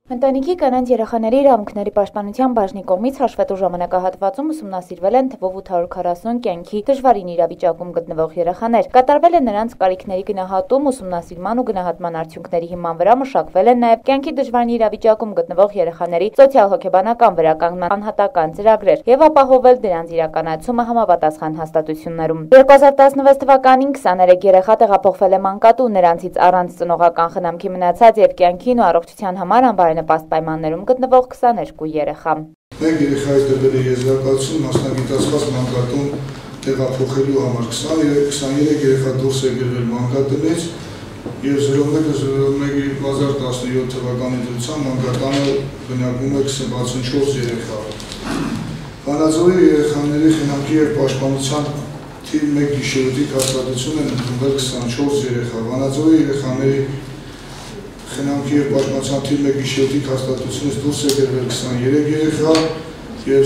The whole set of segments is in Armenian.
Ընտանիքի կանանց երեխաների իրավունքների պաշտպանության բաժնի կողմից հաշվետու ժամանակահատվածում ուսումնասիրվել են թվով 840 կյանքի դժվարին իրավիճակում գտնվող երեխաներ։ Կատարվել է նրանց կարիքների գնահատում, ուսումնասիրման ու գնահատման արդյունքների հիման վրա մշակվել են նաև կյանքի դժվարին իրավիճակում գտնվող երեխաների սոցիալ-հոգեբանական վերականգնման անհատական ծրագրեր եւ ապահովել դրանց իրականացումը համապատասխան հաստատություններում։ 2016 թվականին 23 երեխա տեղափոխվել է մանկատու, նրանցից առանց ծնողական խնամքի մնացած եւ կյանքին ու առողջության համար նպաստ պայմաններում գտնվող 22 երեխա։ Մեկ երեխայի տրվել է եզրակացություն մասնագիտացված մանկատուն տեղափոխելու համար 23 երեխա դուրս է գրվել մանկատնից եւ 01/01/2017 թվականի դրությամբ մանկատանը բնակվում է 64 երեխա։ Վանաձորի երեխաների խնամքի եւ պաշտպանության թիվ 1 գիշերօթիկ հաստատություն են ընդունվել 24 երեխա։ Վանաձորի երեխաների խնամքի եւ պաշտպանության թիվ 1 գիշերօթիկ հաստատությունից դուրս է գրվել 23 երեխա եւ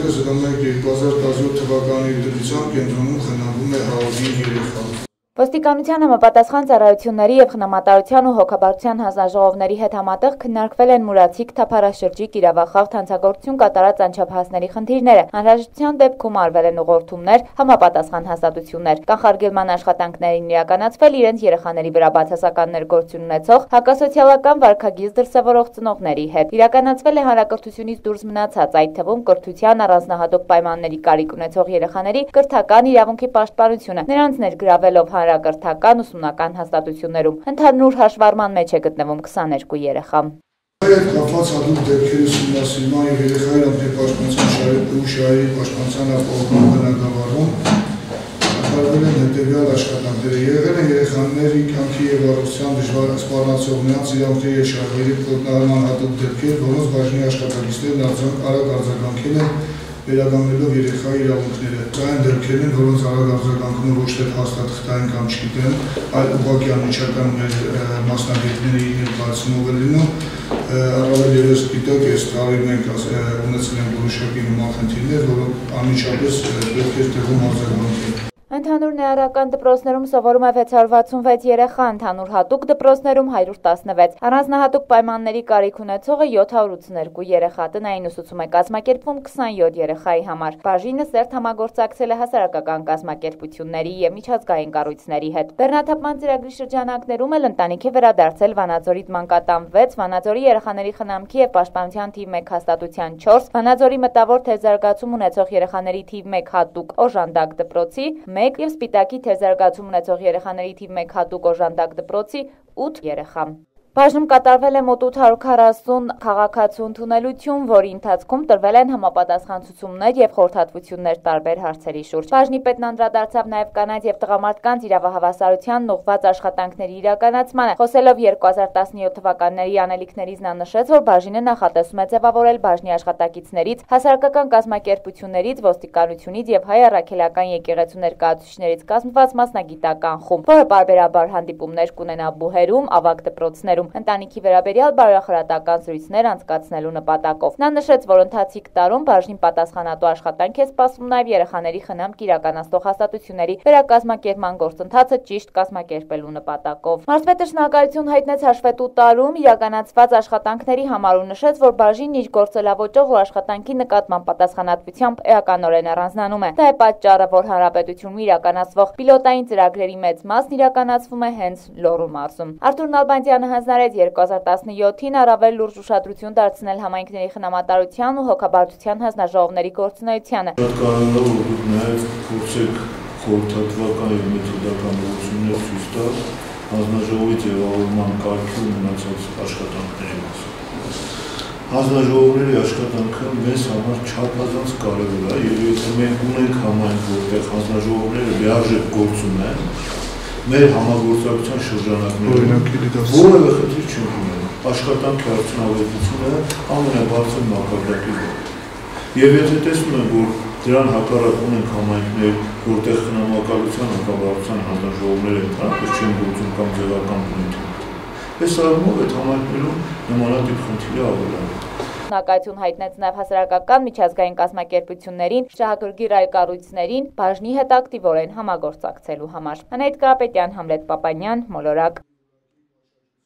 01/01/2017 թվականի դրությամբ կենտրոնում խնամվում է 105 երեխա։ Ոստիկանության համապատասխան ծառայությունների եւ խնամատարության ու հոգաբարձության հանձնաժողովների հետ համատեղ քննարկվել են Մուրացիկ թափառաշրջիկ իրավախախտ հանցագործություն կատարած անչափահասների խնդիրները։ Անհրաժեշտության դեպքում արվել են ուղղորդումներ համապատասխան հաստատություններ։ Կանխարգելման աշխատանքներին իրականացվել իրենց երեխաների վրա բացասական ներգործություն ունեցող հակասոցիալական վարքագիծ դրսևորող ծնողների հետ։ Իրականացվել է հանրակրթությունից դուրս մնացած, այդ թվում կրթության առանձնահատուկ պայմանների կարիք ունեցող երեխաների կրթական իրավունքի պաշտպանությունը, նրանց ներգրավելով կրթական ուսումնական հաստատություններում։ Ընդհանուր հաշվառման մեջ է գտնվում 22 երեխա։ Այդ կապված հատուկ դեպքերի ուսումնասիրման եւ երեխայի իրավունքների պաշտպանության շահերի պաշտպանության ապահովման բնագավառում կատարվել են հետեւյալ աշխատանքները։ Եղել են երեխաների կյանքի եւ առողջության դժվար սպառնացող նրանց իրավունքների եւ շահերի ոտնահարման հատուկ դեպքեր, որոնց բաժնի աշխատակիցներն արագ արձագանքել են վերականգնելով երեխայի իրավունքները։ Այն դեպքերն են, որոնց արագ արձագանքումը ոչ թե հաստատքային կամ չգիտեմ, այլ ուղղակի անմիջական մեր մասնագետների ներկայացումով է լինում։ Առավել ևս գիտեք, այս տարի մենք ունեցել ենք որոշակի նման խնդիրներ, որոնք անմիջապես պետք է տեղում արձագանքեն։ Ընդհանուր նեարական դպրոցներում սովորում է 666 երեխա, ընդհանուր հատուկ դպրոցներում 116, առանձնահատուկ պայմանների կարիք ունեցողը 782 երեխա, տնային ուսուցում է կազմակերպվում 27 երեխայի համար։ Բաժինը սերտ համագործակցել է հասարակական կազմակերպությունների եւ միջազգային կառույցների հետ։ Բեռնաթափման ծրագրի շրջանակներում էլ ընտանիք է վերադարձել Վանաձորի մանկատան 6, Վանաձորի երեխաների խնամքի եւ պաշտպանության թիվ 1 հաստատության 4, Վանաձորի մտավոր թեզարգացում ունեցող երեխաների թիվ 1 հատուկ օժանդակ դպրոցի 1 եւ Սպիտակի թեզարգացում ունեցող երեխաների թիվ 1 հատուկ օժանդակ դպրոցի 8 երեխա։ Բաժնում կատարվել է մոտ 840 քաղաքացու ընդունելություն, որի ընթացքում տրվել են համապատասխան ցուցումներ եւ խորհրդատվություններ տարբեր հարցերի շուրջ։ Բաժնի պետն անդրադարձավ նաեւ կանանց եւ տղամարդկանց իրավահավասարությանն ուղղված աշխատանքների իրականացմանը։ Խոսելով 2017 թվականների անելիքներից նա նշեց, որ բաժինը նախատեսում է ձևավորել բաժնի աշխատակիցներից, հասարակական կազմակերպություններից, ոստիկանությունից եւ հայ առաքելական եկեղեցու ներկայացուցիչներից կազմված մասնագիտական խումբ, որը պարբերաբար հանդիպումներ կունենա բուհերում, ավագ դպրոցներում ընտանիքի վերաբերյալ բարեխորհրդական զրույցներ անցկացնելու նպատակով։ Նա նշեց, որ ընթացիկ տարում բաժնին պատասխանատու աշխատանք է սպասվում նաև երեխաների խնամք իրականացնող հաստատությունների վերակազմակերպման գործընթացը ճիշտ կազմակերպելու նպատակով։ Մարզպետը շնորհակալություն հայտնեց հաշվետու տարում իրականացված աշխատանքների համար ու նշեց, որ բաժինն իր գործելավոճով ու աշխատանքի նկատմամբ պատասխանատվությամբ էականորեն առանձնանում է։ Դա է պատճառը, որ հանրապետությունում իրականացվող պիլոտային ծրագրերի մեծ մասն իրականացվում է հենց Լոռու մարզում։ Արթուր Նալբանդյանը հանձնարարեց 2017-ին առավել լուրջ ուշադրություն դարձնել համայնքների խնամատարության ու հոգաբարձության հանձնաժողովների գործունեությանը։ Կարևոր է որ նաև փորձեք խորհրդատվական եւ մեթոդական ուղղություններ ցույց տալ հանձնաժողովի ձևավորման կարգի ու մնացած աշխատանքների մասին։ Հանձնաժողովների աշխատանքը մեզ համար չափազանց կարևոր է եւ եթե մենք ունենք համայնք, որտեղ հանձնաժողովները լիարժեք գործում են, մեր համագործակցության շրջանակներում որևէ խնդիր չենք ունենում։ Աշխատանքի արդյունավետությունը ամենաբարձր մակարդակի է։ Եվ եթե տեսնում ենք, որ դրան հակառակ ունենք համայնքներ, որտեղ խնամակալության հակաբարձության հանձնաժողովները ընդհանրապես չեն գործում կամ ձևական բնույթ ունեն։ Այս առումով այդ համայնքներում նմանատիպ խնդիրը ավելանում է։ Շնորհակալություն հայտնեց նաև հասարակական միջազգային կազմակերպություններին, շահագրգիռ այլ կառույցներին բաժնի հետ ակտիվորեն համագործակցելու համար։ Անահիտ Կարապետյան, Համլետ Պապանյան, Մոլորակ։